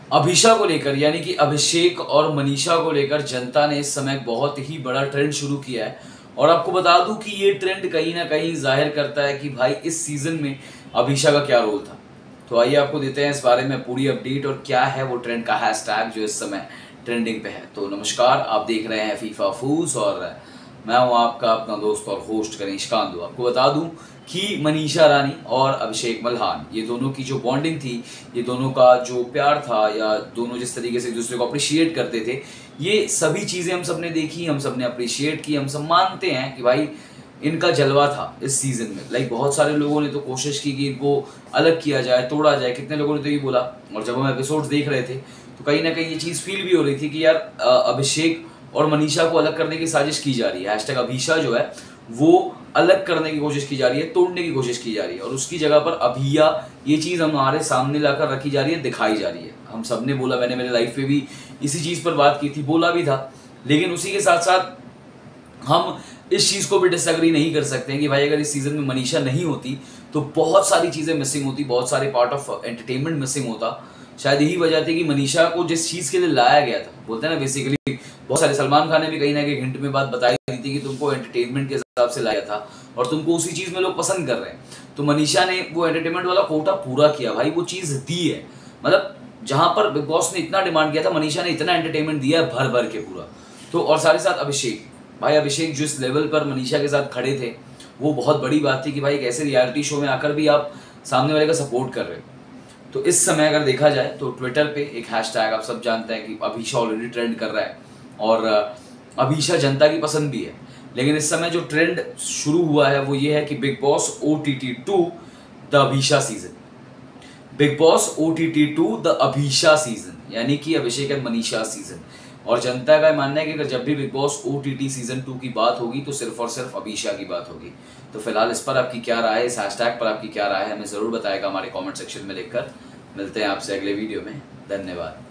अभिषा को लेकर यानी कि अभिषेक और मनीषा को लेकर जनता ने इस समय बहुत ही बड़ा ट्रेंड शुरू किया है। और आपको बता दूं कि ये ट्रेंड कहीं ना कहीं जाहिर करता है कि भाई इस सीजन में अभिषा का क्या रोल था। तो आइए आपको देते हैं इस बारे में पूरी अपडेट और क्या है वो ट्रेंड का हैशटैग जो इस समय ट्रेंडिंग पे है। तो नमस्कार, आप देख रहे हैं फीफा फूल्स और मैं हूं आपका अपना दोस्त और होस्ट कनीश कांदू। आपको बता दूं कि मनीषा रानी और अभिषेक मल्हान ये दोनों की जो बॉन्डिंग थी, ये दोनों का जो प्यार था या दोनों जिस तरीके से एक दूसरे को अप्रिशिएट करते थे, ये सभी चीज़ें हम सब ने देखी, हम सब ने अप्रिशिएट की। हम सब मानते हैं कि भाई इनका जलवा था इस सीज़न में। लाइक बहुत सारे लोगों ने तो कोशिश की कि इनको अलग किया जाए, तोड़ा जाए, कितने लोगों ने तो ये बोला। और जब हम एपिसोड्स देख रहे थे तो कहीं ना कहीं ये चीज़ फील भी हो रही थी कि यार अभिषेक और मनीषा को अलग करने की साजिश की जा रही है। हैशटैग अभिषा जो है वो अलग करने की कोशिश की जा रही है, तोड़ने की कोशिश की जा रही है, और उसकी जगह पर अभिया ये चीज़ हमारे सामने लाकर रखी जा रही है, दिखाई जा रही है। हम सब ने बोला, मैंने मेरे लाइफ पे भी इसी चीज़ पर बात की थी, बोला भी था। लेकिन उसी के साथ साथ हम इस चीज़ को भी डिसएग्री नहीं कर सकते हैं कि भाई अगर इस सीज़न में मनीषा नहीं होती तो बहुत सारी चीज़ें मिसिंग होती, बहुत सारे पार्ट ऑफ एंटरटेनमेंट मिसिंग होता। शायद यही वजह थी कि मनीषा को जिस चीज़ के लिए लाया गया था, बोलते हैं ना बेसिकली, बहुत सारे सलमान खान ने भी कहीं ना कहीं हिंट में बात बताई थी कि तुमको एंटरटेनमेंट के हिसाब से लाया था और तुमको उसी चीज़ में लोग पसंद कर रहे हैं। तो मनीषा ने वो एंटरटेनमेंट वाला कोटा पूरा किया भाई, वो चीज़ दी है। मतलब जहाँ पर बिग बॉस ने इतना डिमांड किया था, मनीषा ने इतना एंटरटेनमेंट दिया है भर भर के पूरा। तो और साथ ही साथ अभिषेक भाई, अभिषेक जिस लेवल पर मनीषा के साथ खड़े थे वो बहुत बड़ी बात थी कि भाई एक ऐसे रियलिटी शो में आकर भी आप सामने वाले का सपोर्ट कर रहे हो। तो इस समय अगर देखा जाए तो ट्विटर पे एक हैशटैग आप सब जानते हैं कि अभिषा ऑलरेडी ट्रेंड कर रहा है और अभिषा जनता की पसंद भी है। लेकिन इस समय जो ट्रेंड शुरू हुआ है वो ये है कि Bigg Boss OTT 2 the Abhisha season, Bigg Boss OTT 2 the Abhisha season, यानी कि अभिषेक एंड मनीषा सीजन। और जनता का मानना है कि अगर जब भी बिग बॉस OTT सीजन 2 की बात होगी तो सिर्फ और सिर्फ अभिषा की बात होगी। तो फिलहाल इस पर आपकी क्या राय है, इस हैशटैग पर आपकी क्या राय है, हमें ज़रूर बताएगा हमारे कमेंट सेक्शन में लिखकर। मिलते हैं आपसे अगले वीडियो में। धन्यवाद।